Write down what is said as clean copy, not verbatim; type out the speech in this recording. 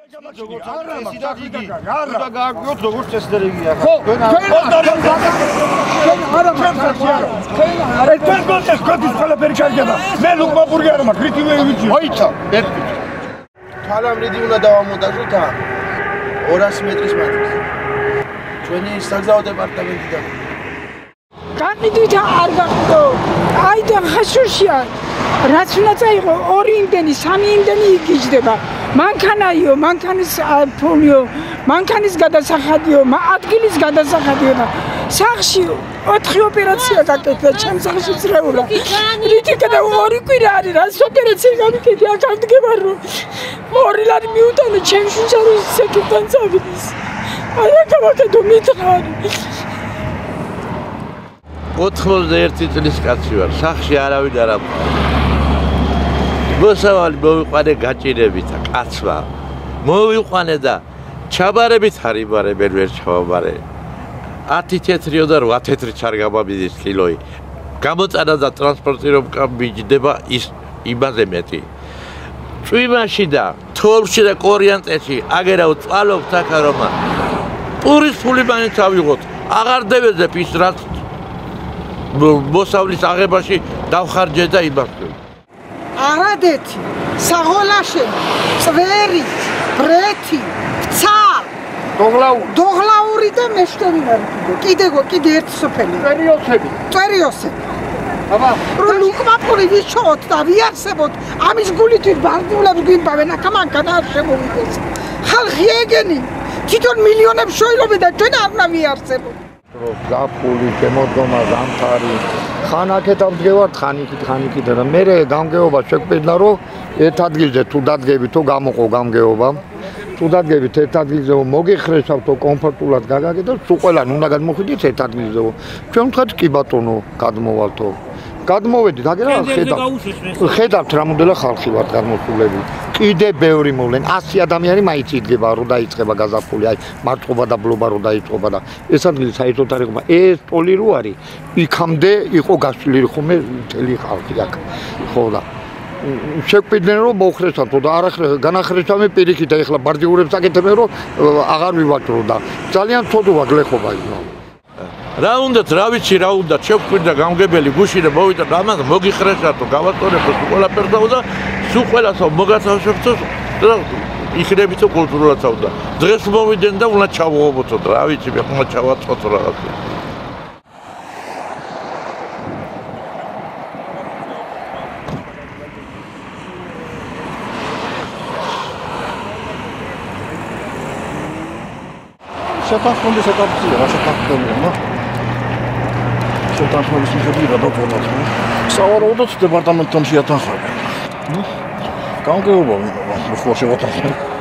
თვალამრიდი უნდა დავამონტაჟოთ 200 მეტრის მატრიქსი. ჩვენი საგზაო დეპარტამენტიდან. გაყიდვით არ გაყიდო. აი და ხაშუშია. რაც უნდა წაიღო 2 იმდენი, 3 იმდენი იგიჯდება. მანქანაიო, მანქანის ფოლიო, მანქანის გადასახადიო, ადგილის გადასახადიო და სახში 4 ოპერაცია გაკეთდა ჩემს სახში წრეულა. რითი და 2 კვირა არის რას ოპერაცია გამიკეთე აქ ამდგება რომ 2 ლარი მიუტანე ჩემს შუშაროს საკითხთან წავიდეს. აი აქ ამაკეთო მითხარი. 91 წლის კაცი ვარ, სახში არავინ არ ამყავს. მოსავალი მოვიყვანე გაჭირებით კაცმა. მოვიყვანე და ჩაბარებით არ იმარებენ ვერ ჩავაბარე. 10 თეთრიო და 8 თეთრი ჩარ გამამიდის კილოი. გამოწანა და ტრანსპორტი რომ მიჯდება ის იმაზე მეტი. წვიმაში და თოვლში და კორიანტეში აგერავ წვალობთ აქ რომ პურის ფული მაინც ავიღოთ. აღარ დევეძებ ის რაც მოსავლის აღებაში დავხარჯე და იმას. არადეთი, საღოლაშე, წვერი, ბრეთი, ცა, დოღლაური და მეშტერი ვარ კიდე ერთი სოფელი. წვერიოსები. აბა, რომ უკმაპური ვიშოთ და ვიარსებოთ, ამის გულით ბარდულებს გვიმბავენ, აქ მანქანა არ შემოვიდეს. ხალხი ეგენი, თვითონ მილიონებს შოილობე და ჩვენ არ უნდა ვიარსებოთ. გაფული, შემოდგომა, ზამთარი. ხან აქეთ ავდგევართ, ხან იქით და მე გამგეობა შეგვეძლა რომ ერთ ადგილზე თუ დადგებით თუ გამოყო გამგეობა. თუ დადგებით ერთ ადგილზე მოგიხრესავთო კომფორტულად გაგაგეთ და სულ ყველანი უნდა გადმოხვიდეთ ერთ ადგილზე. ჩვენ ვთქვათ კი ბატონო, გადმოვალთო. გადმოვედით, აგერა ხედავთ რამოდენა ხალხი ვართ გადმოსულები. კიდე ბევრი მოვლენ, 100 ადამიანი მაინც იდგება რომ დაიწყება გაზაფხული, აი მარწყობა და ბლობა რომ დაიწყობა და ეს ადგილი საერთოდ არ იყო. ეს პოლი რო არის, იქამდე იყო გასული ხომე მთელი ხალხი აქ. ხო და შეგვიდნენ რომ მოხრესავთო და განახრესავე პირიქით, ეხლა ბარდიურებს აკეთებენ რომ აღარ ვივაჭრო და ძალიან ცოდვა გლეხობა იყო. რა უნდათ, რა ვიცი, რა უნდათ, შეგვკვირდა გამგებელი გუში და მოვიდა და ამას მოგიხრესავთო, გავასწორებთ ყველაფერს და სულ ყველასაო მოგაცავშებთო და იქნებითო კულტურულაცავ და დღეს მოვიდნენ და უნდა ჩავუღობოთო და რა ვიცი, მე უნდა ჩავაწყოთო რაღაცა. შეთანხმების ეტაპია, რა შეთანხმებია? შეთანხმების მიხედვით გადავწყვეტ. სავარაუდოდ დეპარტამენტთან შეათანხმებენ. გამგეობა, ხო შევათანხმებთ.